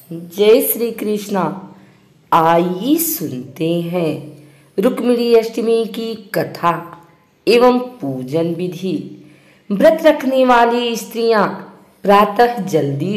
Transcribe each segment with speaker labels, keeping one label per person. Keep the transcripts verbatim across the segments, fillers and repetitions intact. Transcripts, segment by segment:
Speaker 1: जय श्री कृष्णा। आइए सुनते हैं रुक्मिणी अष्टमी की कथा एवं पूजन विधि। व्रत रखने वाली स्त्रियां प्रातः जल्दी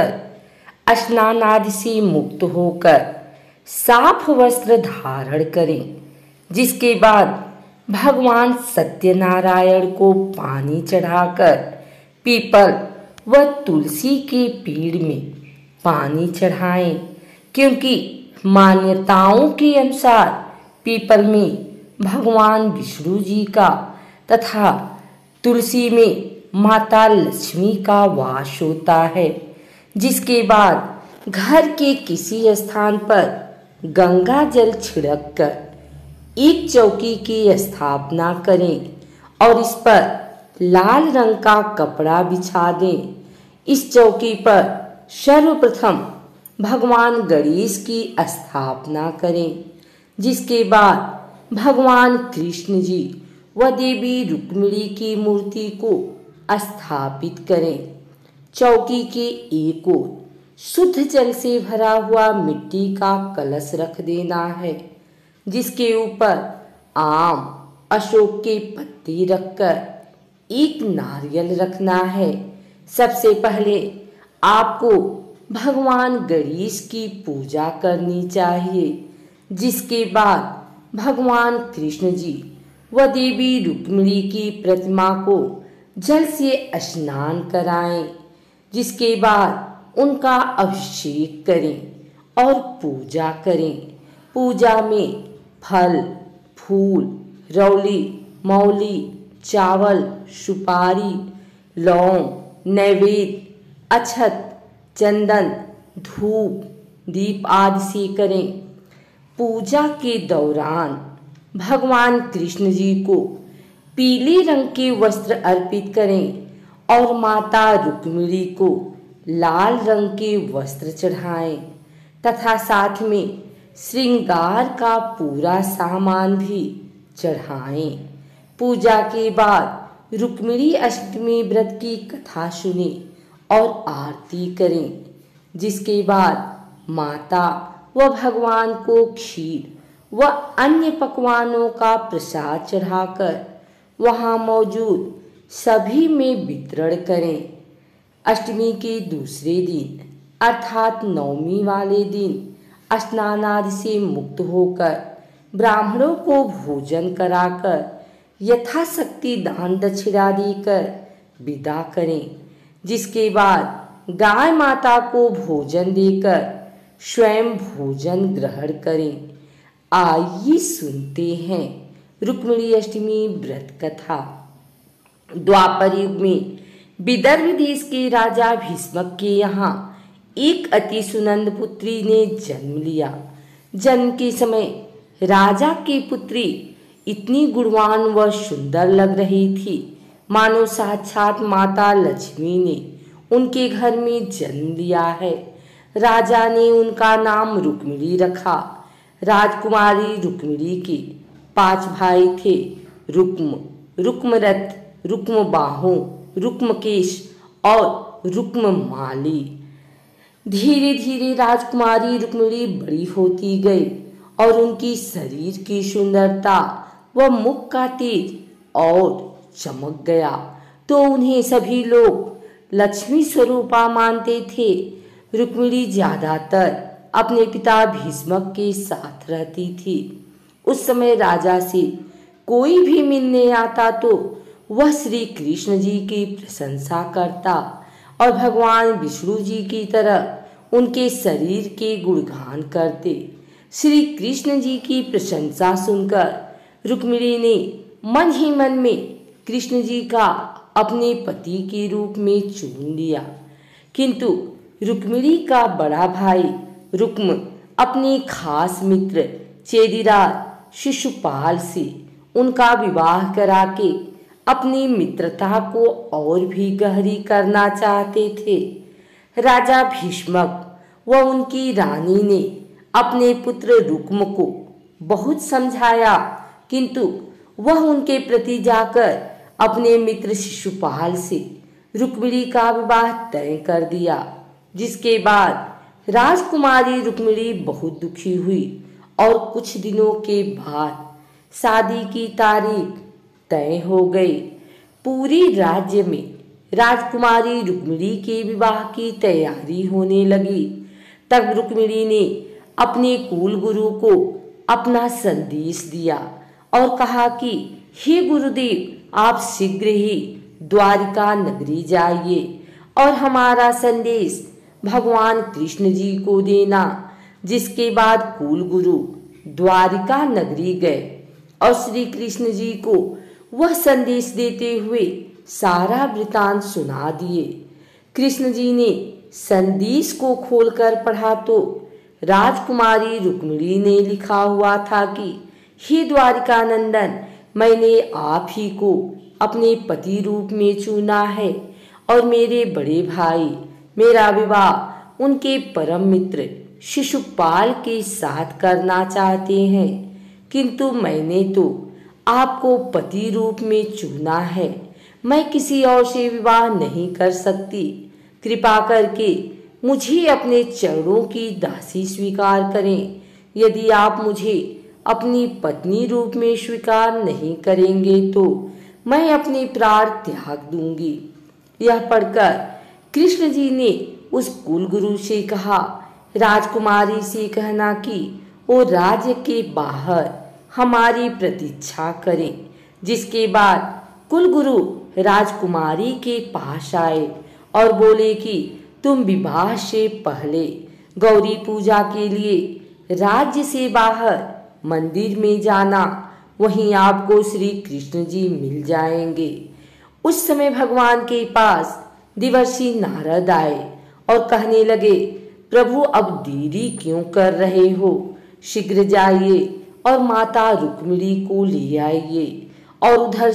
Speaker 1: उठकर स्नान आदि से मुक्त होकर साफ वस्त्र धारण करें, जिसके बाद भगवान सत्यनारायण को पानी चढ़ाकर पीपल व तुलसी के पेड़ में पानी चढ़ाएं, क्योंकि मान्यताओं के अनुसार पीपल में भगवान विष्णु जी का तथा तुलसी में माता लक्ष्मी का वास होता है। जिसके बाद घर के किसी स्थान पर गंगा जल छिड़क कर एक चौकी की स्थापना करें और इस पर लाल रंग का कपड़ा बिछा दें। इस चौकी पर सर्वप्रथम भगवान गणेश की स्थापना करें, जिसके बाद भगवान कृष्ण जी व देवी रुक्मिणी की मूर्ति को स्थापित करें। चौकी के एक ओर शुद्ध जल से भरा हुआ मिट्टी का कलश रख देना है, जिसके ऊपर आम अशोक के पत्ते रखकर एक नारियल रखना है। सबसे पहले आपको भगवान गणेश की पूजा करनी चाहिए, जिसके बाद भगवान कृष्ण जी व देवी रुक्मिणी की प्रतिमा को जल से स्नान कराएं, जिसके बाद उनका अभिषेक करें और पूजा करें। पूजा में फल, फूल, रौली, मौली, चावल, सुपारी, लौंग, नैवेद्य, अक्षत, चंदन, धूप, दीप आदि से करें। पूजा के दौरान भगवान कृष्ण जी को पीले रंग के वस्त्र अर्पित करें और माता रुक्मिणी को लाल रंग के वस्त्र चढ़ाएं तथा साथ में श्रृंगार का पूरा सामान भी चढ़ाएं। पूजा के बाद रुक्मिणी अष्टमी व्रत की कथा सुने और आरती करें, जिसके बाद माता व भगवान को खीर व अन्य पकवानों का प्रसाद चढ़ाकर वहां मौजूद सभी में वितरण करें। अष्टमी के दूसरे दिन अर्थात नवमी वाले दिन स्नान आदि से मुक्त होकर ब्राह्मणों को भोजन कराकर यथाशक्ति दान दक्षिणा देकर विदा करें, जिसके बाद गाय माता को भोजन देकर स्वयं भोजन ग्रहण करें। आइए सुनते हैं रुक्मिणी अष्टमी व्रत कथा। द्वापर युग में विदर्भ देश के राजा भीष्मक के यहाँ एक अति सुनंद पुत्री ने जन्म लिया। जन्म के समय राजा की पुत्री इतनी गुणवान व सुंदर लग रही थी, मानो साक्षात माता लक्ष्मी ने उनके घर में जन्म लिया है। राजा ने उनका नाम रुक्मिणी रखा। राजकुमारी रुक्मिणी के पांच भाई थे, रुक्म, रुक्मरथ, रुक्मबाहु, रुक्मकेश और रुक्ममाली। धीरे धीरे राजकुमारी रुक्मिणी बड़ी होती गई और उनकी शरीर की सुंदरता व मुख का तेज और चमक गया, तो उन्हें सभी लोग लक्ष्मी स्वरूपा मानते थे। रुक्मिणी ज्यादातर अपने पिता भीष्मक के साथ रहती थी। उस समय राजा से कोई भी मिलने आता तो वह श्री कृष्ण जी की प्रशंसा करता और भगवान विष्णु जी की तरह उनके शरीर के गुणगान करते। श्री कृष्ण जी की प्रशंसा सुनकर रुक्मिणी ने मन ही मन में कृष्ण जी का अपने पति के रूप में चुन लिया, किंतु रुक्मिणी का बड़ा भाई रुक्म अपने खास मित्र चेदिराज शिशुपाल से उनका विवाह करा के अपनी मित्रता को और भी गहरी करना चाहते थे। राजा भीष्मक व उनकी रानी ने अपने पुत्र रुक्म को बहुत समझाया, किंतु वह उनके प्रति जाकर अपने मित्र शिशुपाल से रुक्मिणी का विवाह तय कर दिया। जिसके बाद राजकुमारी रुक्मिणी बहुत दुखी हुई और कुछ दिनों के बाद शादी की तारीख तय हो गई। पूरे राज्य में राजकुमारी रुक्मिणी के विवाह की तैयारी होने लगी। तब रुक्मिणी ने अपने कुल गुरु को अपना संदेश दिया और कहा कि हे गुरुदेव, आप शीघ्र ही द्वारिका नगरी जाइए और हमारा संदेश भगवान कृष्ण जी को देना। जिसके बाद कुल गुरु द्वारिका नगरी गए और श्री कृष्ण जी को वह संदेश देते हुए सारा वृतांत सुना दिए। कृष्ण जी ने संदेश को खोलकर पढ़ा तो राजकुमारी रुक्मिणी ने लिखा हुआ था कि हे द्वारिका नंदन, मैंने आप ही को अपने पति रूप में चुना है और मेरे बड़े भाई मेरा विवाह उनके परम मित्र शिशुपाल के साथ करना चाहते हैं, किंतु मैंने तो आपको पति रूप में चुना है। मैं किसी और से विवाह नहीं कर सकती। कृपा करके मुझे अपने चरणों की दासी स्वीकार करें। यदि आप मुझे अपनी पत्नी रूप में स्वीकार नहीं करेंगे तो मैं अपने प्राण त्याग दूंगी। यह पढ़कर कृष्ण जी ने उस कुलगुरु से कहा, राजकुमारी से कहना कि वो राज्य के बाहर हमारी प्रतीक्षा करें। जिसके बाद कुलगुरु राजकुमारी के पास आए और बोले कि तुम विवाह से पहले गौरी पूजा के लिए राज्य से बाहर मंदिर में जाना, वहीं आपको श्री कृष्ण जी मिल जाएंगे। उस समय भगवान के पास देवर्षि नारद आए और कहने लगे, प्रभु अब देरी क्यों कर रहे हो? शीघ्र जाइए और माता रुक्मिणी को ले आइए। और उधर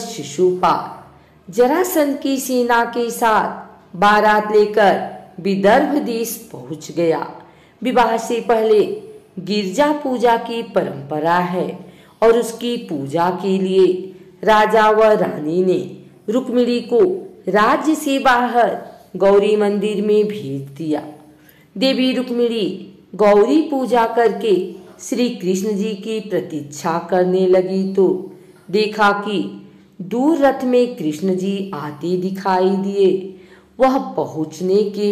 Speaker 1: शिशुपाल जरासंध की सेना के साथ बारात लेकर विदर्भ देश पहुंच गया। विवाह से पहले गिरजा पूजा की परंपरा है और उसकी पूजा के लिए राजा व रानी ने रुक्मिणी को राज्य से बाहर गौरी मंदिर में भेज दिया। देवी रुक्मिणी गौरी पूजा करके श्री कृष्ण जी की प्रतीक्षा करने लगी तो देखा कि दूर रथ में कृष्ण जी आते दिखाई दिए। वह पहुंचने के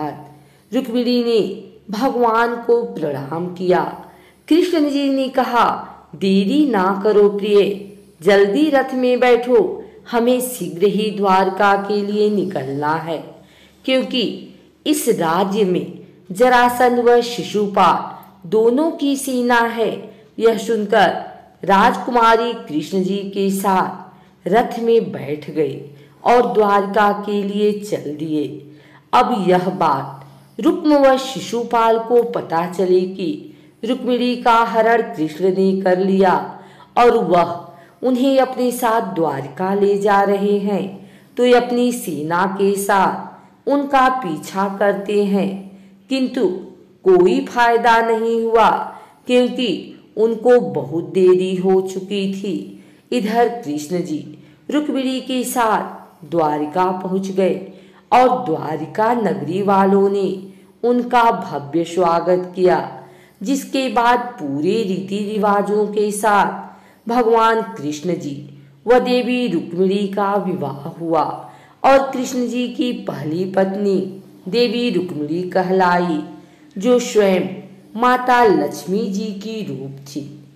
Speaker 1: बाद रुक्मिणी ने भगवान को प्रणाम किया। कृष्ण जी ने कहा, देरी ना करो प्रिय, जल्दी रथ में बैठो, हमें शीघ्र ही द्वारका के लिए निकलना है, क्योंकि इस राज्य में जरासंध व शिशुपाल दोनों की सेना है। यह सुनकर राजकुमारी कृष्ण जी के साथ रथ में बैठ गई और द्वारका के लिए चल दिए। अब यह बात रुक्म व शिशुपाल को पता चली कि रुक्मिणी का हरण कृष्ण ने कर लिया और वह उन्हें अपने साथ द्वारका ले जा रहे हैं, तो अपनी सेना के साथ उनका पीछा करते हैं, किंतु कोई फायदा नहीं हुआ क्योंकि उनको बहुत देरी हो चुकी थी। इधर कृष्ण जी रुक्मिणी के साथ द्वारिका पहुंच गए और द्वारिका नगरी वालों ने उनका भव्य स्वागत किया। जिसके बाद पूरे रीति रिवाजों के साथ भगवान कृष्ण जी व देवी रुक्मिणी का विवाह हुआ और कृष्ण जी की पहली पत्नी देवी रुक्मिणी कहलाई, जो स्वयं माता लक्ष्मी जी की रूप थी।